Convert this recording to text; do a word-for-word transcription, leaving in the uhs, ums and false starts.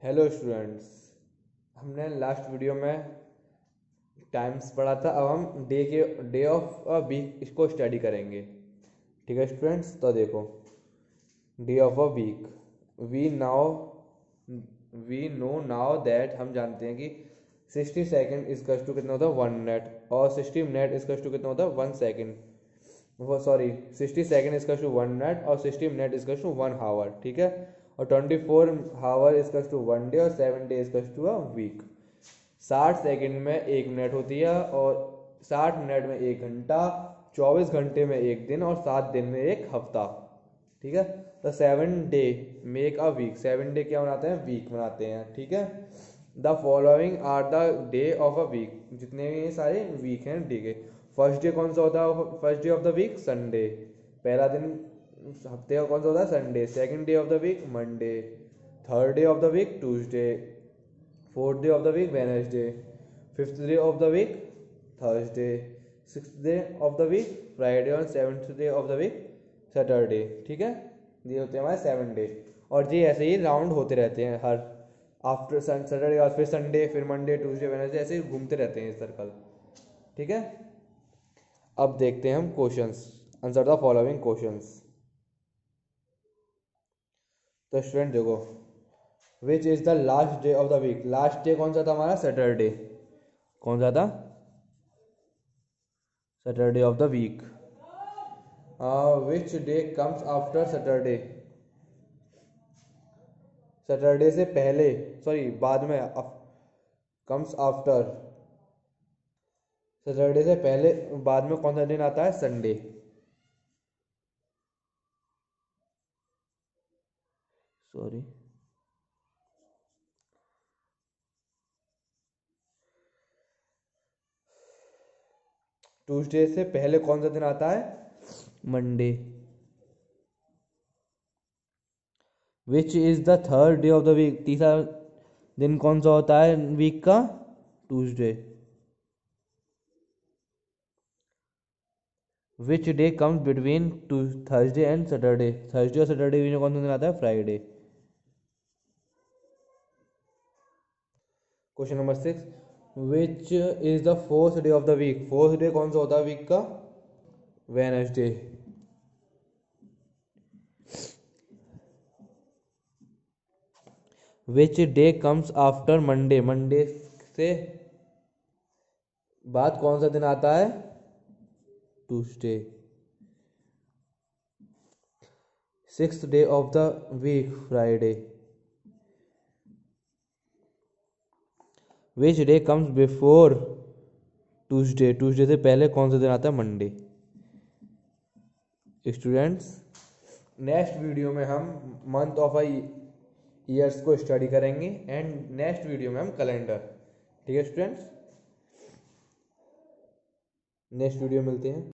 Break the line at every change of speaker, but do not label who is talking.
Hello students, हमने last video में times पढ़ा था। अब हम डे के डे ऑफ अ वीक इसको स्टडी करेंगे। ठीक है स्टूडेंट्स, तो देखो day of a week. We now we know now that, हम जानते हैं कि सिक्सटी सेकेंड इसकस टू कितना होता है वन मिनट, और सिक्सटी मिनट इसकस टू कितना होता है वन सेकेंड। वो सॉरी सिक्सटी सेकेंड इसकस टू वन मिनट और सिक्सटी मिनट इसकस टू वन हावर। ठीक है, और ट्वेंटी फोर हावर इसकस टू वन डे और सेवन डे इसकस टू अ वीक। साठ सेकेंड में एक मिनट होती है, और साठ मिनट में एक घंटा, चौबीस घंटे में एक दिन, और सात दिन में एक हफ्ता। ठीक है, तो seven day make a week. Seven day क्या बनाते हैं? वीक बनाते हैं। ठीक है, the following are the day of a week. जितने भी ये सारे वीक हैं डे के। फर्स्ट डे कौन सा होता है? First day of the week Sunday, पहला दिन हफ्ते का कौन सा होता है? Sunday. Second day of the week Monday. Third day of the week Tuesday. Fourth day of the week Wednesday. Fifth day of the week Thursday. Sixth day of the week Friday, और seventh day of the week Saturday. ठीक है, ये होते हैं हमारे seven day. और ये ऐसे ही राउंड होते रहते हैं, हर आफ्टर सैटरडे के बाद फिर संडे, फिर मंडे, ट्यूसडे, वेडनेसडे, ऐसे ही घूमते रहते हैं सर्कल। ठीक है, अब देखते हैं हम questions. Answer the following questions. तो स्टूडेंट देखो, which is the last day of the week. Last day कौन सा था हमारा? सैटरडे। कौन सा था? Saturday of the week. Which day comes after Saturday. Saturday से पहले, सॉरी बाद में, कम्स आफ्टर। सैटरडे से पहले बाद में कौन सा दिन आता है? संडे। सॉरी, ट्यूसडे से पहले कौन सा दिन आता है? Monday. Which is the third day of the week. तीसरा दिन कौन सा होता है वीक का? Tuesday. Which day comes between Thursday and Saturday. Thursday और सैटरडे में कौन सा दिन आता है? Friday. Question number six, which is the fourth day of the week. Fourth day कौन सा होता है वीक का? Wednesday. Which day comes after Monday. Monday से बाद कौन सा दिन आता है? Tuesday. Sixth day of the week Friday. Which day comes before Tuesday. Tuesday से पहले कौन सा दिन आता है? मंडे। स्टूडेंट्स, नेक्स्ट वीडियो में हम मंथ ऑफ ईयर्स को स्टडी करेंगे, एंड नेक्स्ट वीडियो में हम कैलेंडर। ठीक है स्टूडेंट्स, नेक्स्ट वीडियो मिलते हैं।